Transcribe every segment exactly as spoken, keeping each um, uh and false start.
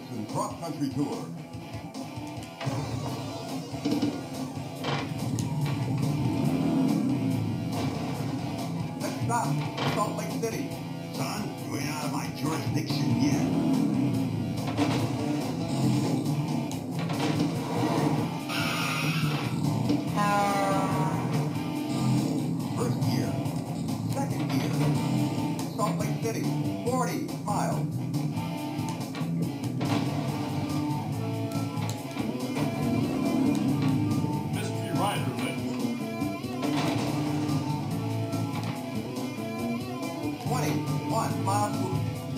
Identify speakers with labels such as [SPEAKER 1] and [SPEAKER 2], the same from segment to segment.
[SPEAKER 1] Harley-Davidson cross-country tour. Next stop, Salt Lake City.
[SPEAKER 2] Son, you ain't out of my jurisdiction yet.
[SPEAKER 1] First gear. Second gear. Salt Lake City, forty miles.
[SPEAKER 3] Mystery Rider lit.
[SPEAKER 1] twenty-one miles.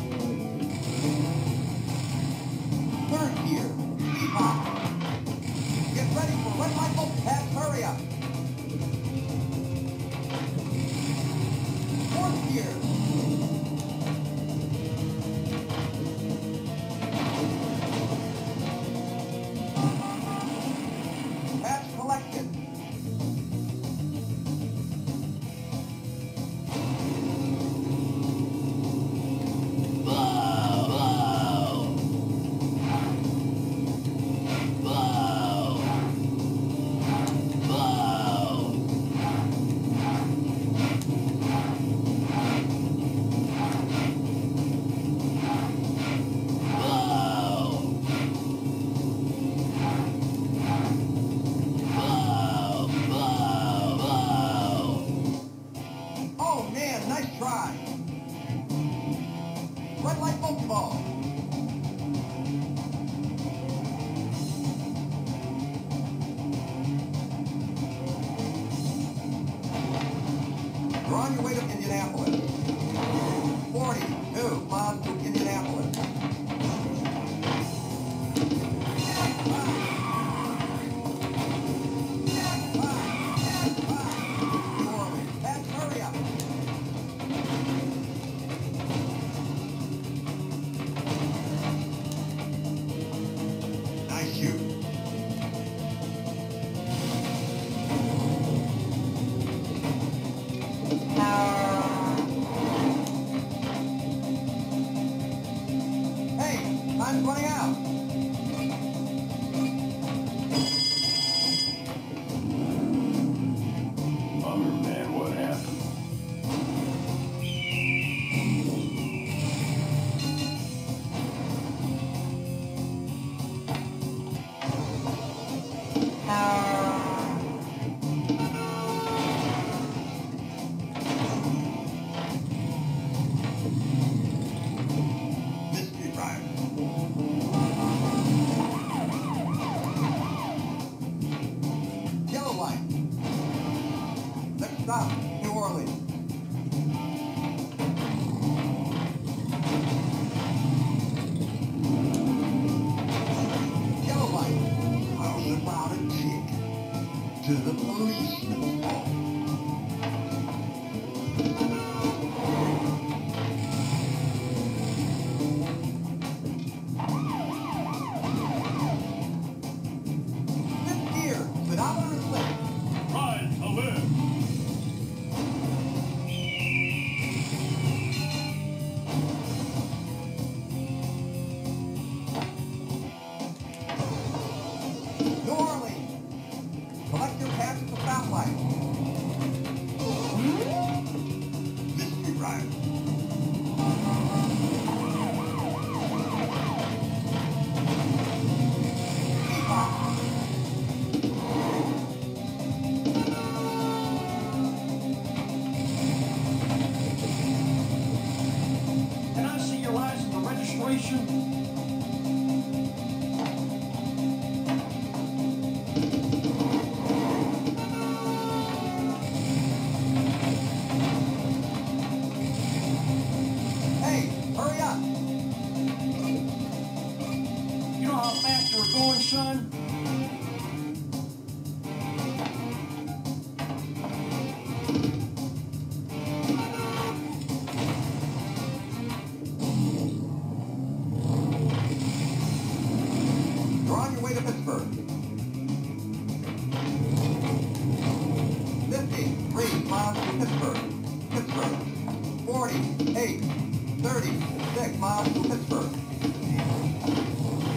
[SPEAKER 1] Third gear, speed hop. Get ready for red light overpass, hurry up. Fourth gear. Patch collected. Oh man, nice try. Red light Pokeball. You're on your way to Indianapolis. forty-two miles to Indianapolis. New Orleans. Patch, hurry up.
[SPEAKER 2] Nice shoot.
[SPEAKER 1] Hey, time's running out.
[SPEAKER 3] Bummer, man, what happened?
[SPEAKER 2] Mystery Rider.
[SPEAKER 1] Yellow light. Next stop, New Orleans. Yellow light.
[SPEAKER 2] How's about a chick to the policeman's fault?
[SPEAKER 1] Fifth gear, speedometer is lit.
[SPEAKER 3] Ride to live.
[SPEAKER 1] New Orleans. Collect your cash at the stoplight.
[SPEAKER 2] Mystery Rider.
[SPEAKER 1] Speed hop.
[SPEAKER 3] Can I see your license and registration?
[SPEAKER 1] Hey, hurry up.
[SPEAKER 3] You know how fast you were going, son?
[SPEAKER 1] You're on your way to Pittsburgh. fifty-three miles to Pittsburgh. Pittsburgh. forty-eight, thirty-six miles to Pittsburgh.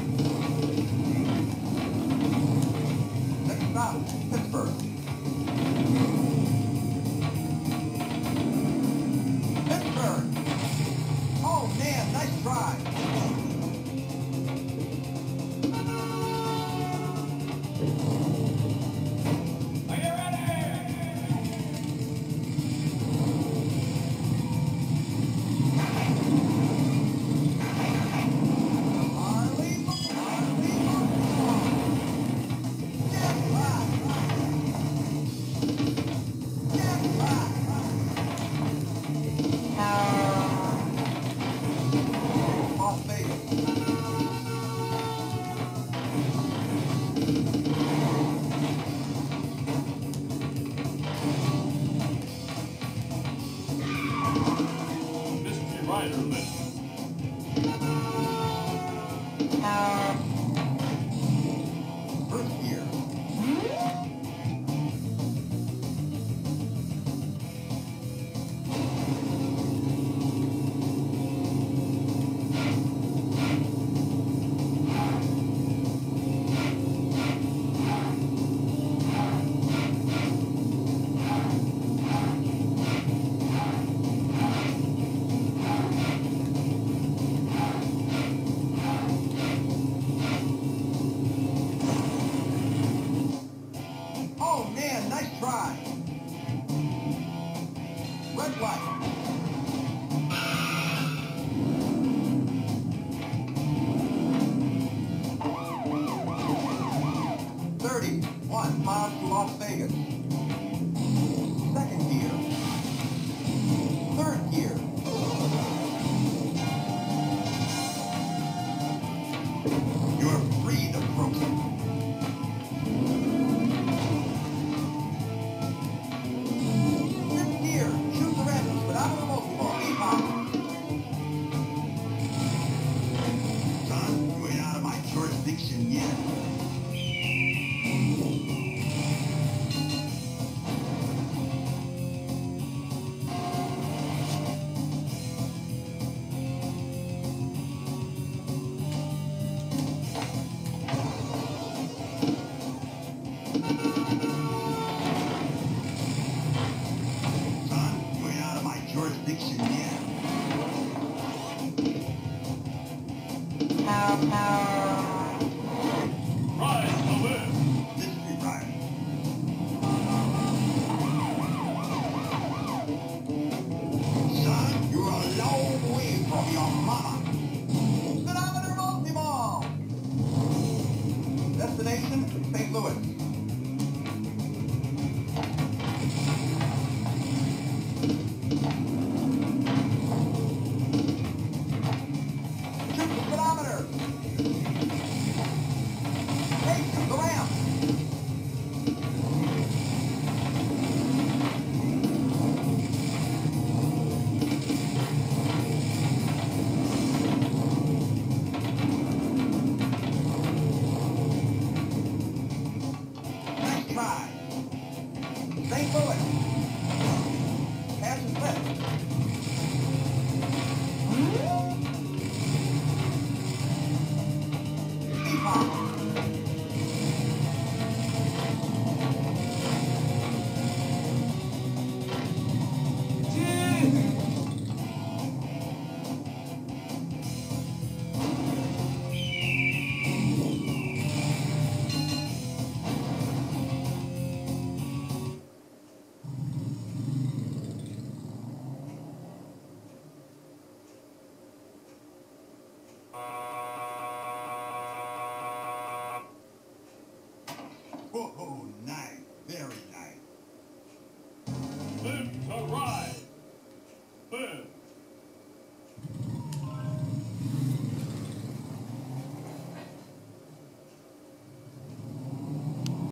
[SPEAKER 1] Las Vegas. Second gear. Third gear.
[SPEAKER 2] You're free to proceed.
[SPEAKER 1] Fifth gear. Shoot the randoms without a remote ball. Epoch.
[SPEAKER 2] Son, you ain't out of my jurisdiction yet. Son, you ain't out of my jurisdiction yet.
[SPEAKER 3] Right away.
[SPEAKER 2] This be right. Son, you're a long way from your mama.
[SPEAKER 1] Speedometer multi-ball. Destination, Saint Louis.